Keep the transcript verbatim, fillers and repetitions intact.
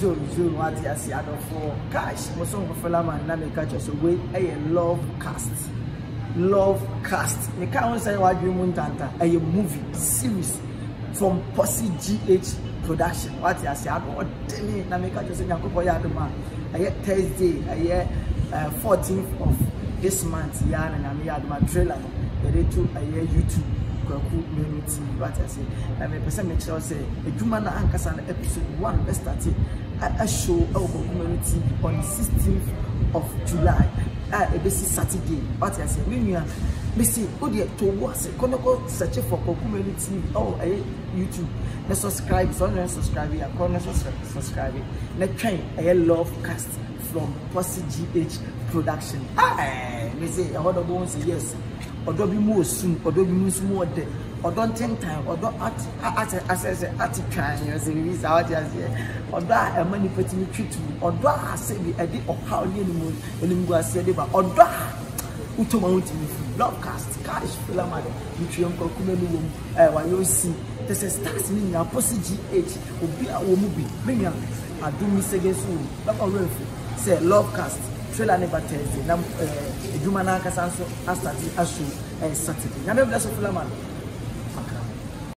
Joe Joe what I see out for cash was some of Felaman na me catch so we a love cast love cast me can't say what you want tanta a movie series from Posse G H production what I see out what na me catch so nyakopo ya adoma a Thursday a fourteenth of this month ya na me adoma trailer they to a YouTube KWAKU MANU T V what I say na me person make sure say eduma na ankasa na episode one let's start it a show of KWAKU MANU T V on the sixteenth of July ah e be Saturday what I say me nua me see o dey to wo say kono go search for KWAKU MANU T V oh eh YouTube na subscribe so na subscribe ya kono subscribe na train a love cast from Posse G H production ah me say I want to go say yes odo bi mu osun odo bi mu sumu ode odo tentan odo at at access at twan you say we say what you say odo a mani petimi twitu odo a say bi e de ohaw ni enimu enimu ase de ba odo utoma utimi love cast cash filamade mitwem KWAKU MANU wom eh wa yo si this is stars ni na Posse G H obi a wo mu bi menya adumi segesu ba ko refu say love cast trailer never Thursday na eduma na kasa so start as show Saturday na me bless of Filaman.